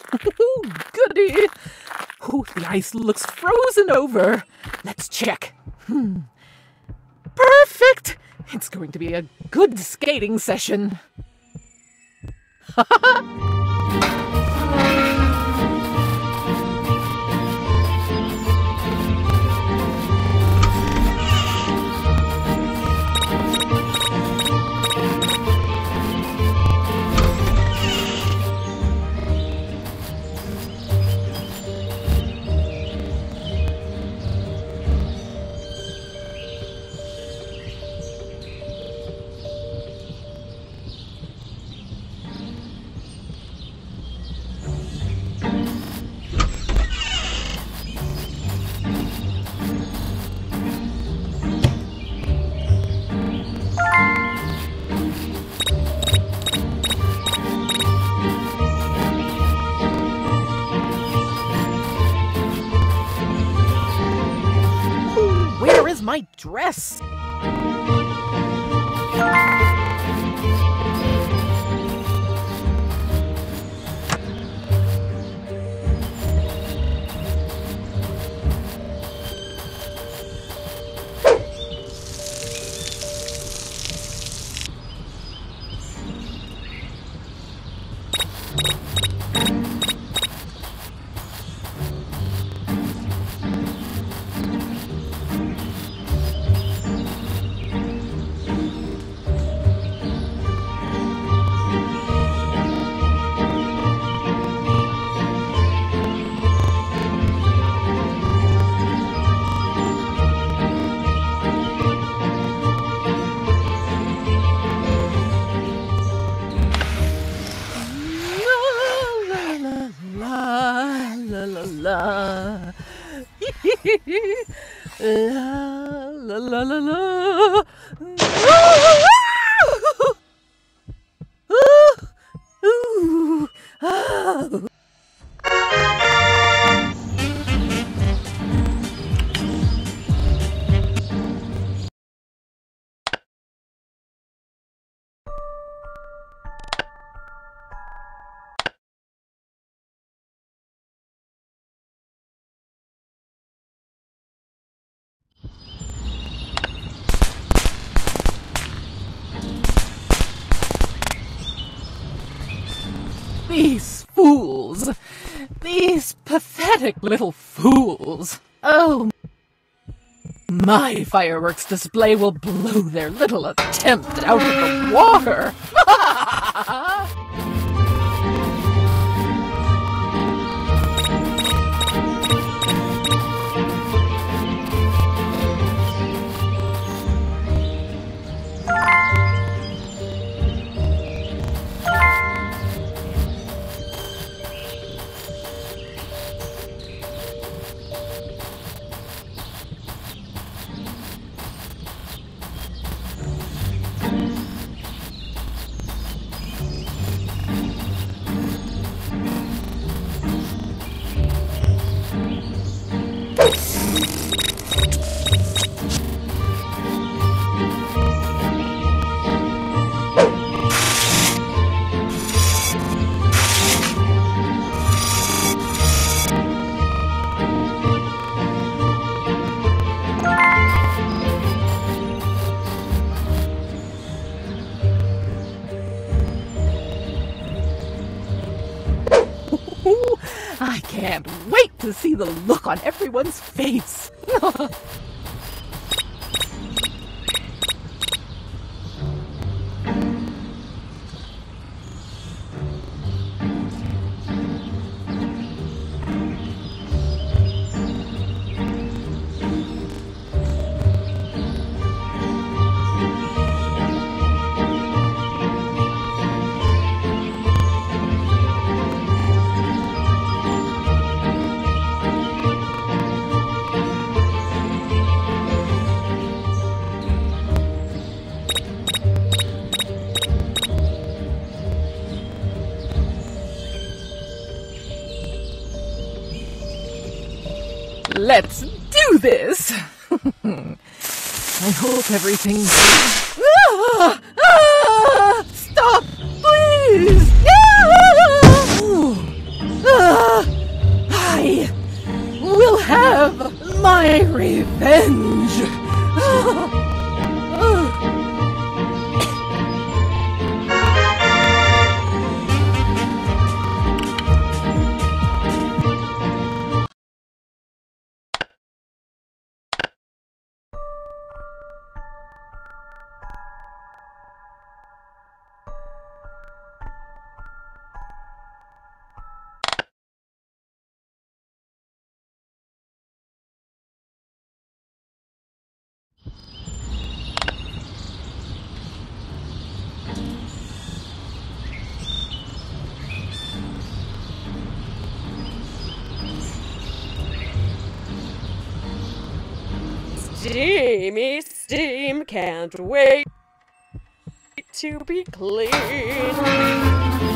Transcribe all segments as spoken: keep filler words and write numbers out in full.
Goody! Ooh, the ice looks frozen over. Let's check. Hmm. Perfect! It's going to be a good skating session. My dress. La la la la la. Ooh. Oh. These fools! These pathetic little fools! Oh, my fireworks display will blow their little attempt out of the water! I can't wait to see the look on everyone's face. Let's do this! I hope everything... Ah! Ah! Stop, please! Ah! my revenge! Steamy steam, can't wait to be clean.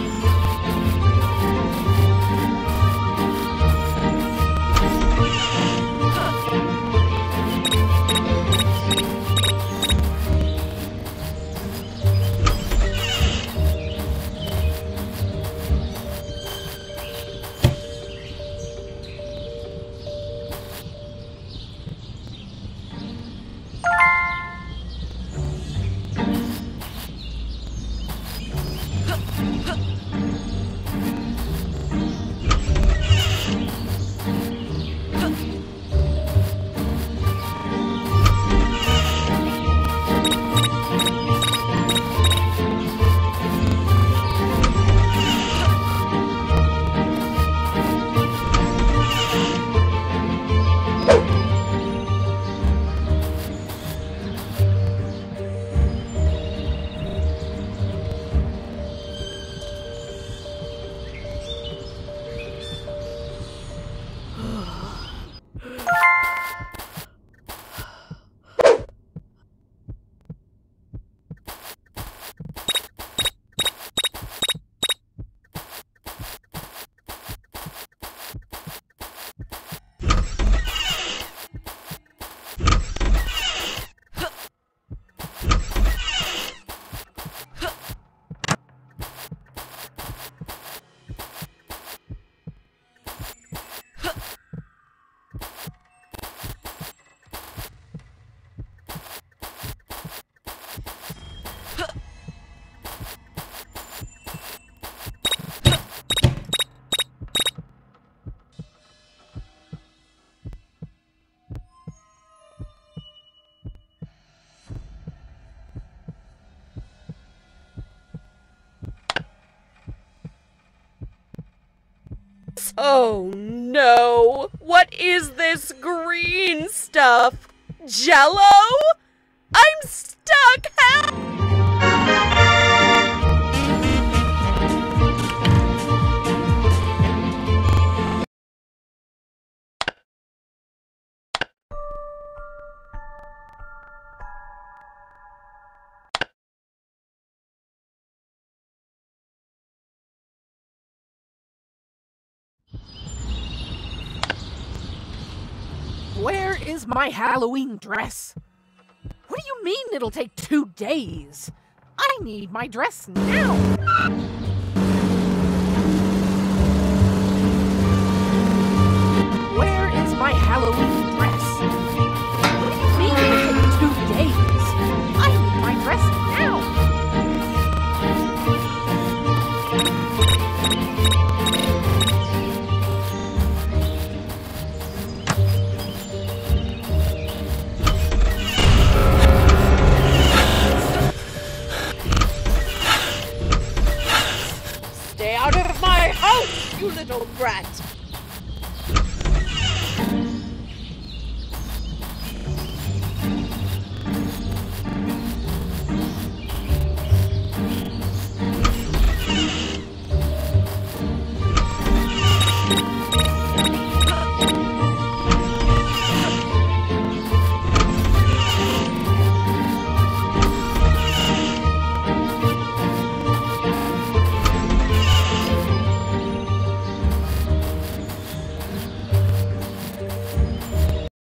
Oh no! What is this green stuff? Jello? I'm stuck! Help! Where is my Halloween dress? What do you mean it'll take two days? I need my dress now! Where is my Halloween dress? What do you mean it'll take two days? I need my dress now! Stay out of my house, you little brat!